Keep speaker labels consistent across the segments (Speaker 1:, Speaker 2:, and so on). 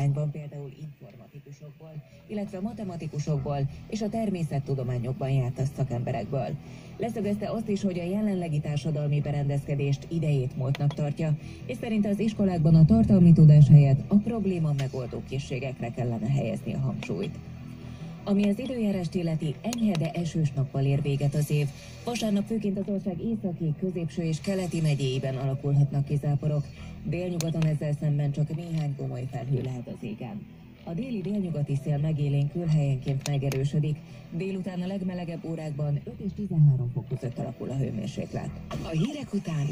Speaker 1: hiány van például informatikusokból, illetve matematikusokból és a természettudományokban jártas szakemberekből. Leszögezte azt is, hogy a jelenlegi társadalmi berendezkedést idejét múltnak tartja, és szerint az iskolákban a tartalmi tudás helyett a probléma megoldó készségekre kellene helyezni a hangsúlyt. Ami az időjárást illeti, enyhe, de esős nappal ér véget az év. Vasárnap főként az ország északi, középső és keleti megyéiben alakulhatnak ki záporok. Délnyugaton ezzel szemben csak néhány komoly felhő lehet az égen. A déli délnyugati szél megélénkül, helyenként megerősödik. Délután a legmelegebb órákban 5 és 13 fok között alakul a hőmérséklet.
Speaker 2: A hírek után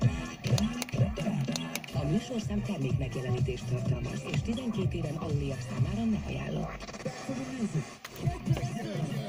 Speaker 2: a műsorszám termékmegjelenítést tartalmaz, és 12 éven aluliak számára nem ajánlott.